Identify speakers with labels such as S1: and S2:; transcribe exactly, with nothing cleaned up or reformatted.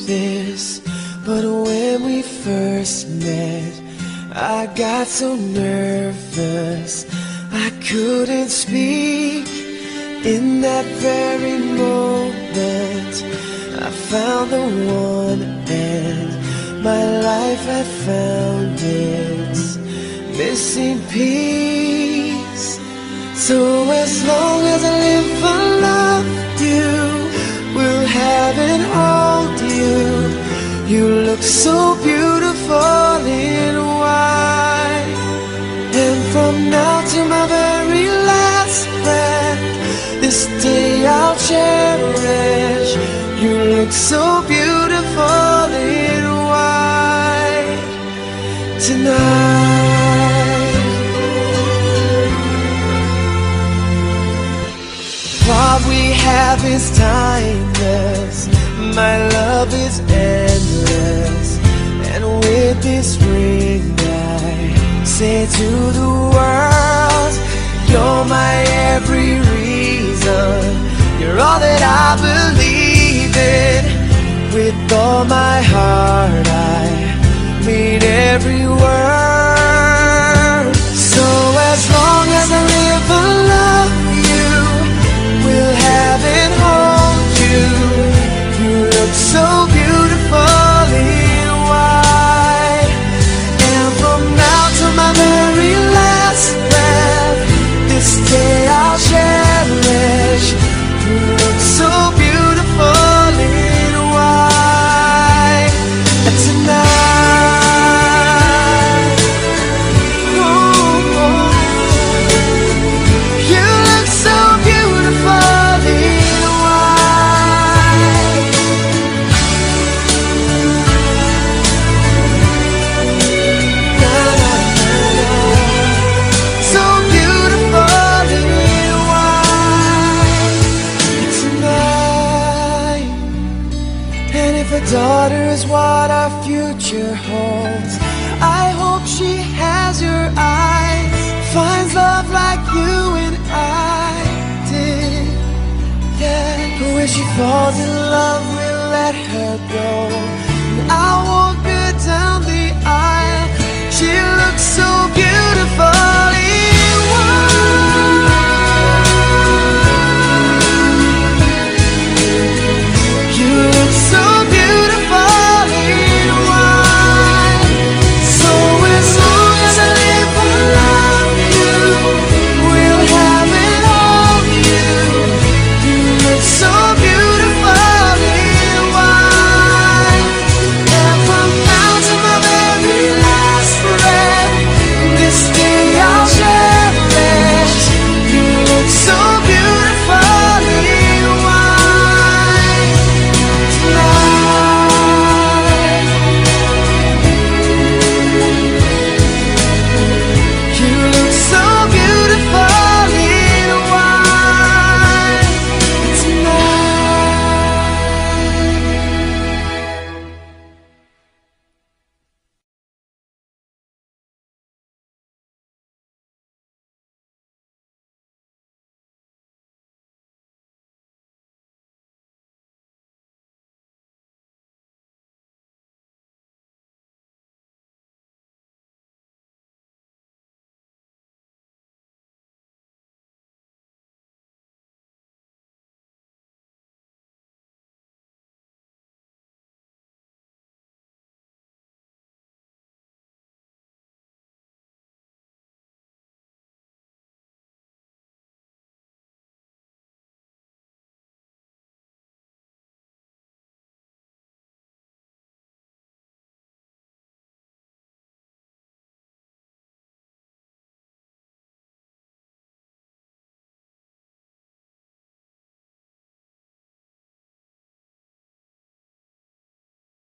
S1: this, but when we first met, I got so nervous I couldn't speak. In that very moment, I found the one, and my life had found its missing piece. So as long as I live, I love you, will have and hold you. You look so beautiful in white, and from now to my very last breath, this day I'll cherish. You look so beautiful in white tonight. What we have is timeless, my love is endless, and with this ring I say to the world, you're my every reason, you're all that I believe in. With all my heart I mean every word. So as long as I live, I love you, will have and hold you. You look so beautiful in white, and from now to my very last breath, this day I'll cherish. You look so beautiful in white tonight. Ooh, you look so beautiful in white. Na, na, na, na. So beautiful in white tonight. And if a daughter is what our future holds, I hope she has your eyes, finds love like you and I did. Yeah, but when she falls in love, we'll let her go. And I won't